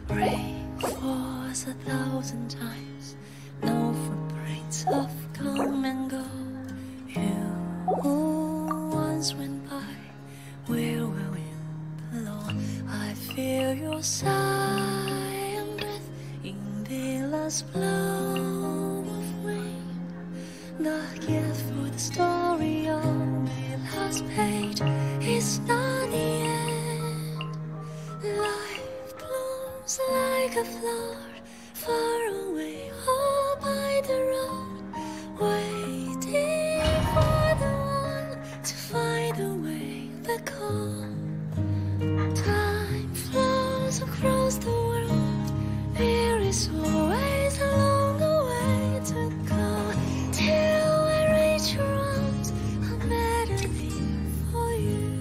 Brave was 1,000 times, no footprints of come and go. You who once went by, where were we below? I feel your sigh and breath in the last blow of wind. The gift for the story on the last page is not the end. Life blooms like a flower far away, all by the road, waiting for the one to find a way back home. Time flows across the world, there is always a longer way to go, till I reach your arms, a melody for you.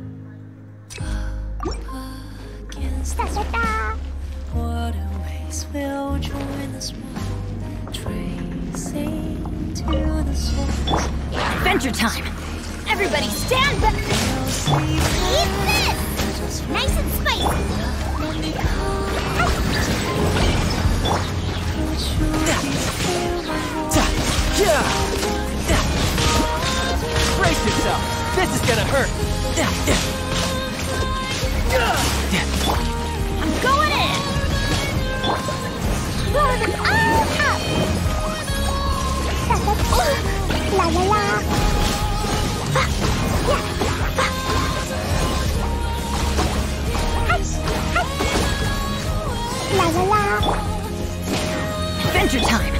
Against the storm, waterways will join the swan, tracing to the source. Adventure time! Everybody stand back! Eat this! Nice and spicy! Brace yourself! This is gonna hurt! I'm going in! Blow them all up! La la la! La la la! Adventure time!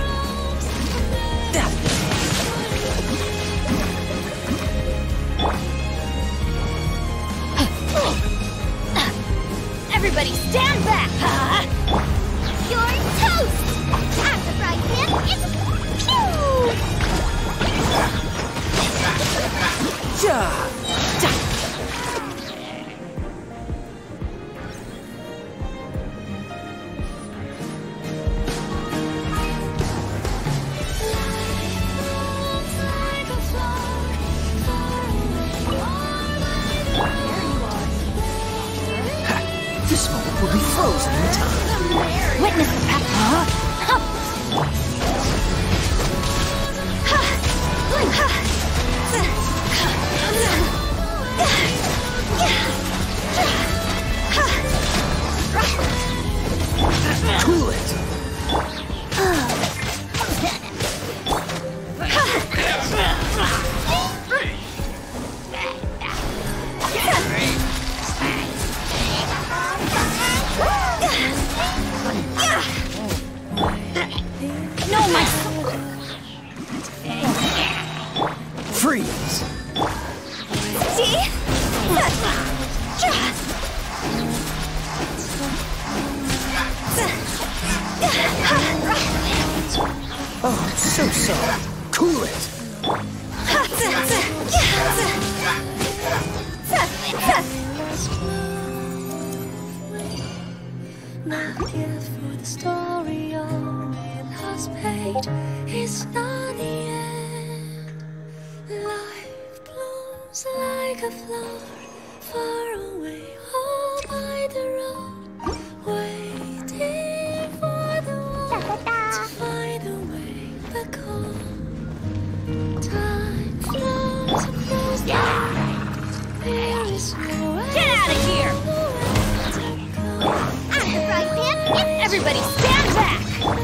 Everybody stand back! You're toast! After fried pan, it's This moment will be frozen in time. Witness the pack. Cool it. No, my Freeze. see? Oh, I'm so sorry. Cool it. My gift for the story on the last page is not the end. Life blooms like a flower far away, all by the road, waiting for the one to find a way back home. Time flows across the world, there is no way. Get out of here! Everybody stand back!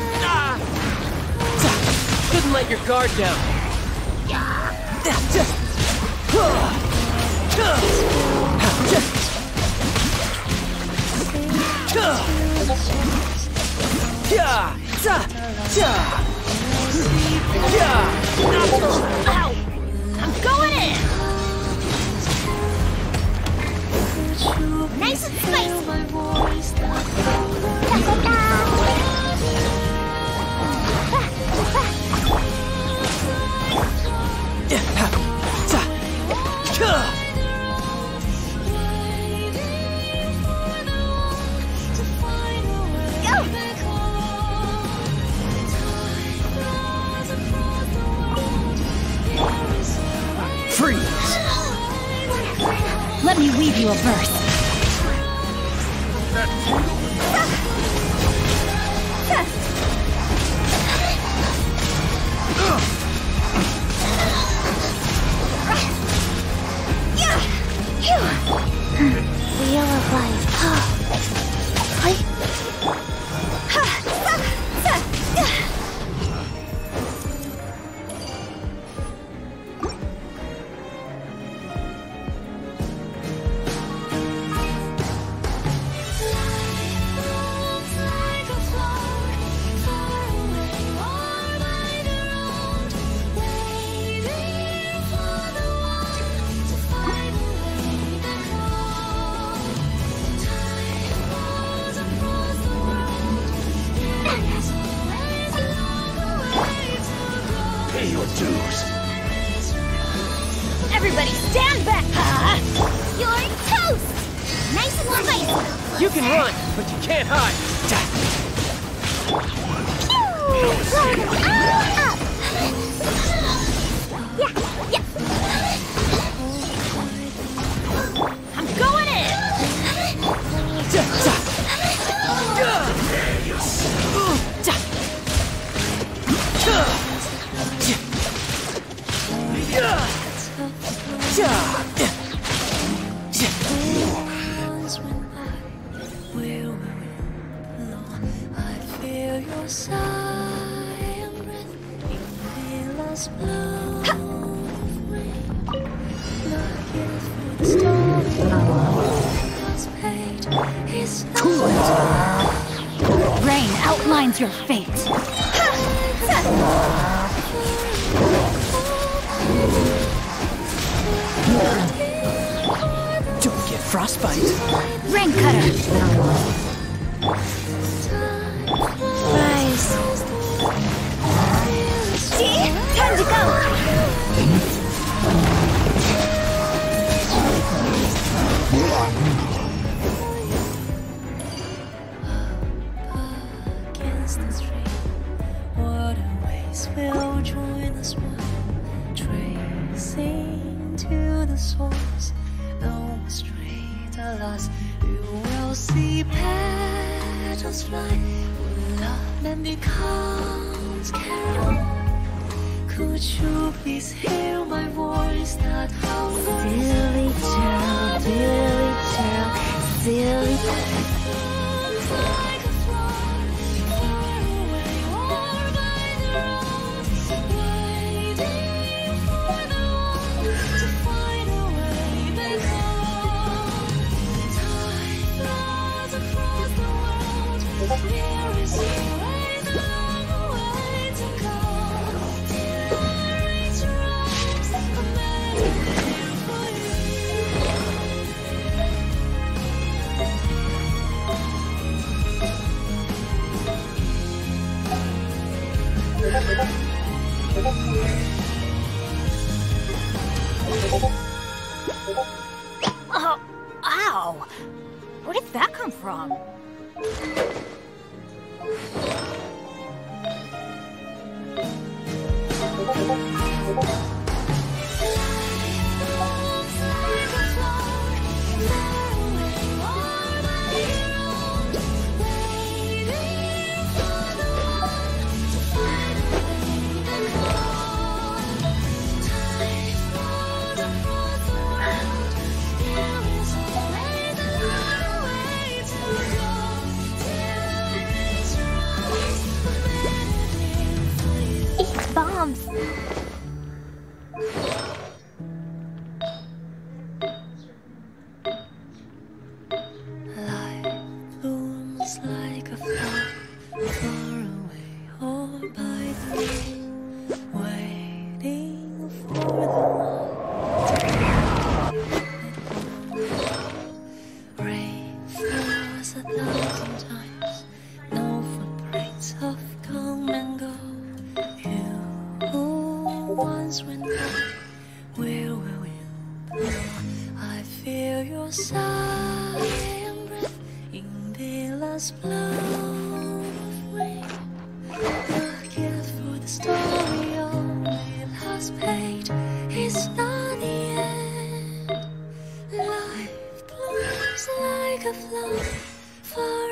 Couldn't let your guard down. Ow! I'm going in! Nice and spicy! Freeze! Let me weave you a verse. Pay your dues. Everybody stand back! You're toast! Nice and spicy! You can run, but you can't hide. Blow them all up! Yeah! I'm going in! Once went by, where were we alone? I feel your sigh and breath in the last blow of rain. Looking for the story last page is Rain outlines your fate. Don't get frostbite. Rain cutter. Rise. See? Time to go. against the stream. Waterways will join us one, tracing to the source. No straight alas, you will see petals fly. When love then becomes carol, could you please hear my voice? That how Silly child, silly child, silly child. like a flower, far away or by the road, waiting for the one to find a way back home. Time flows across the world. There is always a long way to go. Till I reach your arms, I'm waiting for you. Oh, ow! Where did that come from? Eat bombs! Life blooms like a flower, far away or by the way, waiting for the one. Rain falls 1,000 times, no footprints have come and go. You who once went by, where will you go? I feel your sigh and breath in the last blow of rain. Looking for the story on the last page is not the end. Life blooms like a flower, far